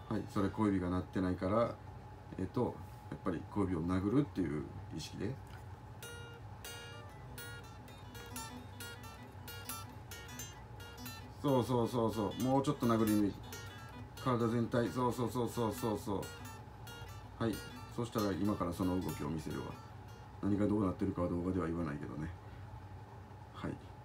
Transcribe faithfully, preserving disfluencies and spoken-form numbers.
はい、それ小指が鳴ってないからえっとやっぱり小指を殴るっていう意識で。そうそうそうそう、もうちょっと殴るイメージ、体全体、そうそうそうそうそうそう。はい、そしたら今からその動きを見せるわ。何がどうなってるかは動画では言わないけどね。はい。